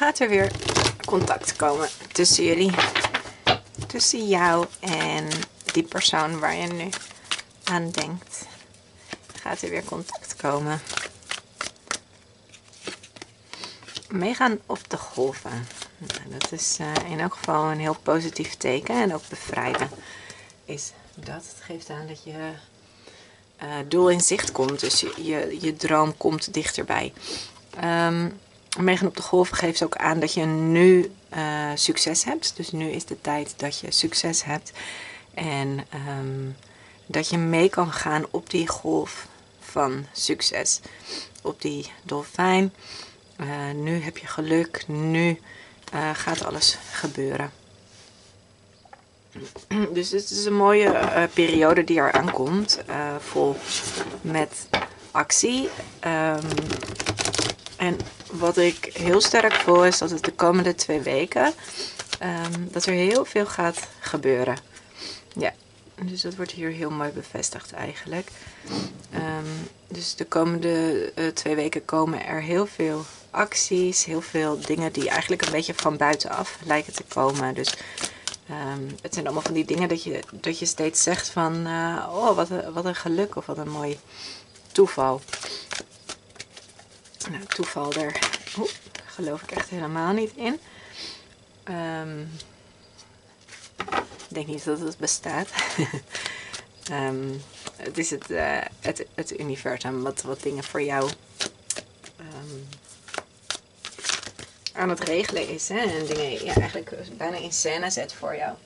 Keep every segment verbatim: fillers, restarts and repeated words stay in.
gaat er weer contact komen tussen jullie. Tussen jou en die persoon waar je nu aan denkt. Gaat er weer contact komen. Meegaan op de golven. Nou, dat is uh, in elk geval een heel positief teken. En ook bevrijden is dat. Het geeft aan dat je uh, doel in zicht komt. Dus je, je, je droom komt dichterbij. Um, meegaan op de golven geeft ook aan dat je nu uh, succes hebt. Dus nu is de tijd dat je succes hebt. En um, dat je mee kan gaan op die golf van succes. Op die dolfijn. Uh, nu heb je geluk. Nu uh, gaat alles gebeuren. Dus het is een mooie uh, periode die er aankomt. Uh, vol met actie. Um, en wat ik heel sterk voel is dat het de komende twee weken... Um, dat er heel veel gaat gebeuren. Ja. Dus dat wordt hier heel mooi bevestigd eigenlijk. Um, dus de komende uh, twee weken komen er heel veel acties. Heel veel dingen die eigenlijk een beetje van buitenaf lijken te komen. Dus um, het zijn allemaal van die dingen dat je, dat je steeds zegt van... Uh, oh, wat een, wat een geluk of wat een mooi toeval. Nou, toeval daar oh, geloof ik echt helemaal niet in. Um, Ik denk niet dat het bestaat. um, het is het, uh, het, het universum wat, wat dingen voor jou um, aan het regelen is. Hè? En dingen ja, eigenlijk bijna in scène zet voor jou.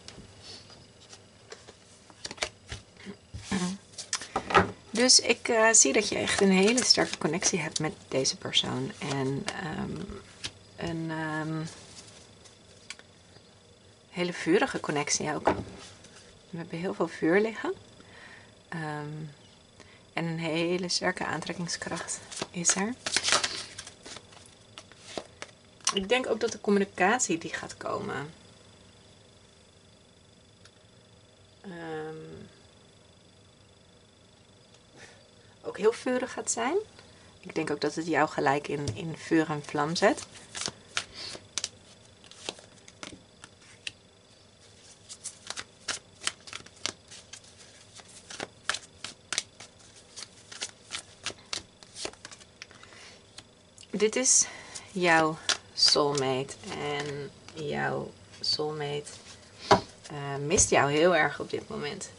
Dus ik uh, zie dat je echt een hele sterke connectie hebt met deze persoon. En um, een... Um, hele vurige connectie ook. We hebben heel veel vuur liggen. Um, en een hele sterke aantrekkingskracht is er. Ik denk ook dat de communicatie die gaat komen. Um, ook heel vurig gaat zijn. Ik denk ook dat het jou gelijk in, in vuur en vlam zet. Dit is jouw soulmate en jouw soulmate uh, mist jou heel erg op dit moment.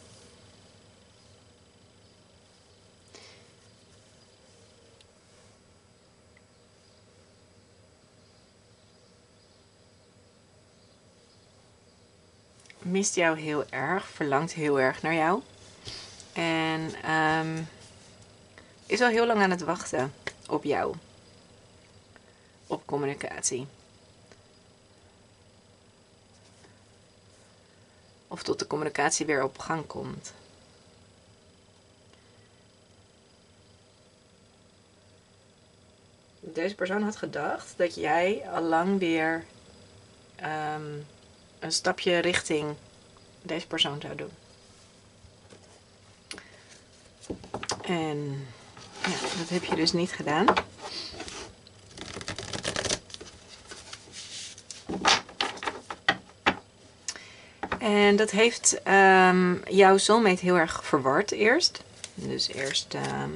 Mist jou heel erg, verlangt heel erg naar jou. En um, is al heel lang aan het wachten op jou. Op communicatie. Of tot de communicatie weer op gang komt. Deze persoon had gedacht dat jij allang weer um, een stapje richting deze persoon zou doen. En ja, dat heb je dus niet gedaan. En dat heeft um, jouw soulmate heel erg verward eerst. Dus eerst um,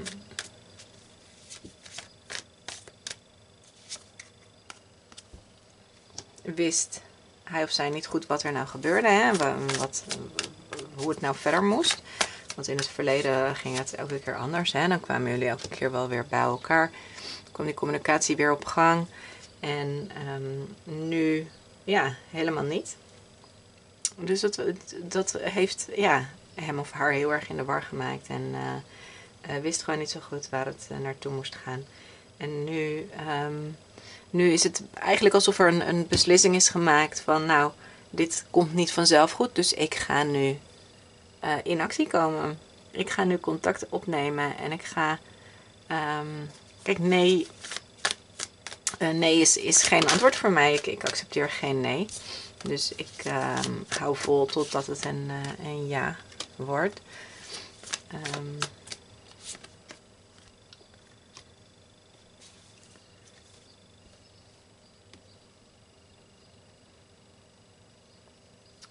wist hij of zij niet goed wat er nou gebeurde. Hè? Wat, hoe het nou verder moest. Want in het verleden ging het elke keer anders. Hè? Dan kwamen jullie elke keer wel weer bij elkaar. Dan kwam die communicatie weer op gang. En um, nu ja, helemaal niet. Dus dat, dat heeft ja, hem of haar heel erg in de war gemaakt. En uh, uh, wist gewoon niet zo goed waar het uh, naartoe moest gaan. En nu, um, nu is het eigenlijk alsof er een, een beslissing is gemaakt van... nou, dit komt niet vanzelf goed, dus ik ga nu uh, in actie komen. Ik ga nu contact opnemen en ik ga... Um, kijk, nee, uh, nee is, is geen antwoord voor mij. Ik, ik accepteer geen nee. Dus ik um, hou vol totdat het een, uh, een ja wordt. Um,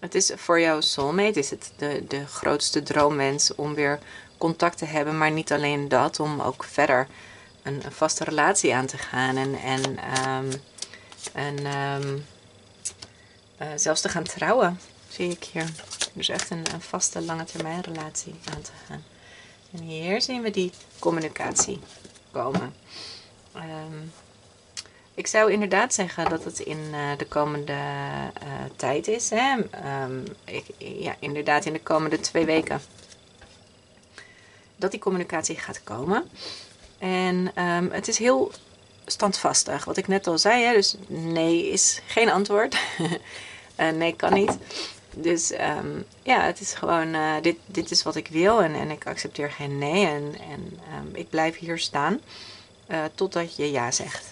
het is voor jouw soulmate is het de, de grootste droomwens om weer contact te hebben. Maar niet alleen dat, om ook verder een, een vaste relatie aan te gaan. En, en, um, en um, uh, zelfs te gaan trouwen, zie ik hier. Dus echt een, een vaste lange termijn relatie aan te gaan. En hier zien we die communicatie komen. Um, ik zou inderdaad zeggen dat het in uh, de komende uh, tijd is. Hè? Um, ik, ja, inderdaad in de komende twee weken. Dat die communicatie gaat komen. En um, het is heel standvastig. Wat ik net al zei. Hè? Dus nee is geen antwoord. uh, nee kan niet. Dus um, ja, het is gewoon, uh, dit, dit is wat ik wil en, en ik accepteer geen nee. En, en um, ik blijf hier staan uh, totdat je ja zegt.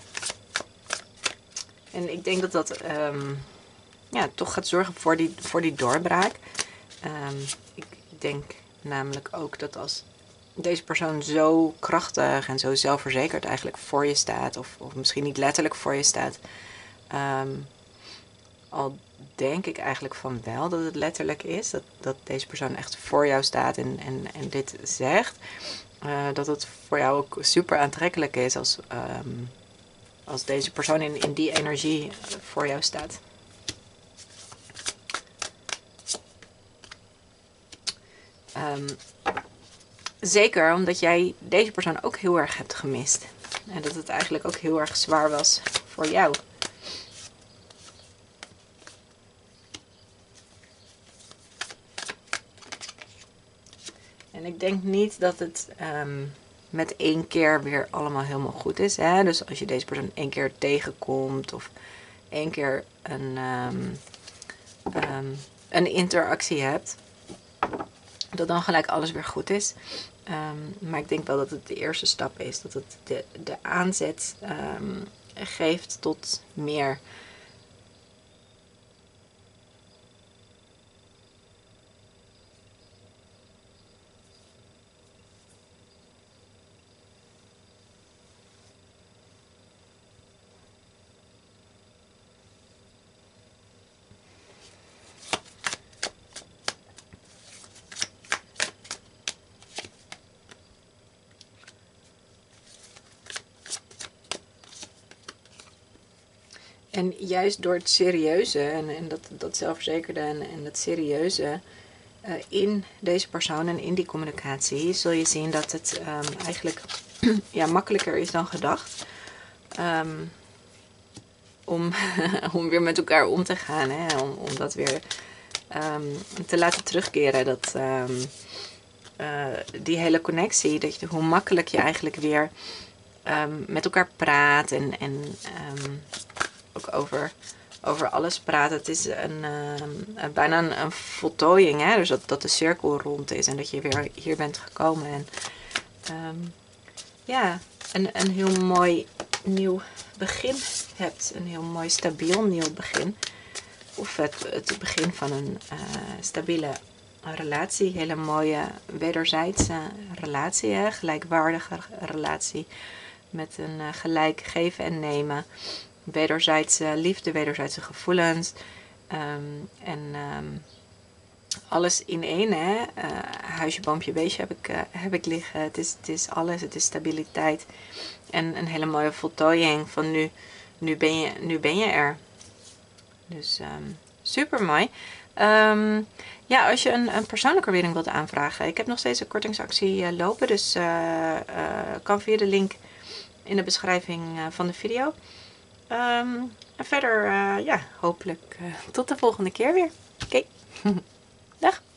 En ik denk dat dat um, ja, toch gaat zorgen voor die, voor die doorbraak. Um, ik denk namelijk ook dat als deze persoon zo krachtig en zo zelfverzekerd eigenlijk voor je staat, of, of misschien niet letterlijk voor je staat, um, al denk ik eigenlijk van wel dat het letterlijk is, dat, dat deze persoon echt voor jou staat en, en, en dit zegt, uh, dat het voor jou ook super aantrekkelijk is als, um, als deze persoon in, in die energie voor jou staat. Um, zeker omdat jij deze persoon ook heel erg hebt gemist. En dat het eigenlijk ook heel erg zwaar was voor jou. En ik denk niet dat het um, met één keer weer allemaal helemaal goed is. Hè? Dus als je deze persoon één keer tegenkomt of één keer een, um, um, een interactie hebt, dat dan gelijk alles weer goed is. Um, maar ik denk wel dat het de eerste stap is. Dat het de, de aanzet um, geeft tot meer. En juist door het serieuze en, en dat, dat zelfverzekerde en, en dat serieuze uh, in deze persoon en in die communicatie, zul je zien dat het um, eigenlijk ja, makkelijker is dan gedacht. Um, om, om weer met elkaar om te gaan. Hè? Om, om dat weer um, te laten terugkeren. Dat, um, uh, die hele connectie. Dat je, hoe makkelijk je eigenlijk weer um, met elkaar praat. En, en um, ook over, over alles praat. Het is een, uh, bijna een, een voltooiing. Hè? Dus dat, dat de cirkel rond is. En dat je weer hier bent gekomen. En um, ja, een, een heel mooi nieuw begin hebt. Een heel mooi stabiel nieuw begin. Of het, het begin van een uh, stabiele relatie. Hele mooie wederzijdse relatie. Hè? Gelijkwaardige relatie. Met een uh, gelijk geven en nemen. Wederzijdse liefde, wederzijdse gevoelens. Um, en um, alles in één. Hè? Uh, huisje, boompje, beestje heb ik, uh, heb ik liggen. Het is, het is alles. Het is stabiliteit. En een hele mooie voltooiing van nu, nu, ben, je, nu ben je er. Dus um, super mooi. Um, ja, als je een, een persoonlijke reading wilt aanvragen. Ik heb nog steeds een kortingsactie uh, lopen. Dus uh, uh, kan via de link in de beschrijving uh, van de video. Um, en verder, uh, ja, hopelijk uh, tot de volgende keer weer. Oké, okay. Dag.